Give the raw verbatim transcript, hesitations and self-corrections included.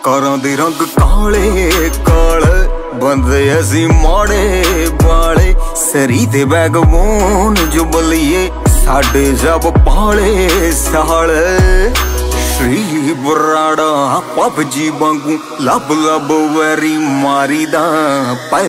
कारां दे रंग काले काले बंदे असी माड़े बाले सरी ते बैगबोन जुबलिए साडे जब पाले साल श्री बराड़ा पबजी वांगू लब लब वैरी मारी दा।